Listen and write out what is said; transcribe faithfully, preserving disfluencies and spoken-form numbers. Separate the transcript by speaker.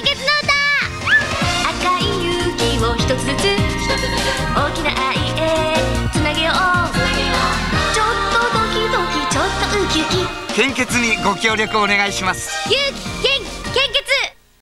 Speaker 1: 献血の歌。赤い勇気を一つずつ大きな愛へつなげよう。ちょっとドキドキちょっとウキウキ。
Speaker 2: 献血にご協力お願いします。
Speaker 1: 勇気献献血。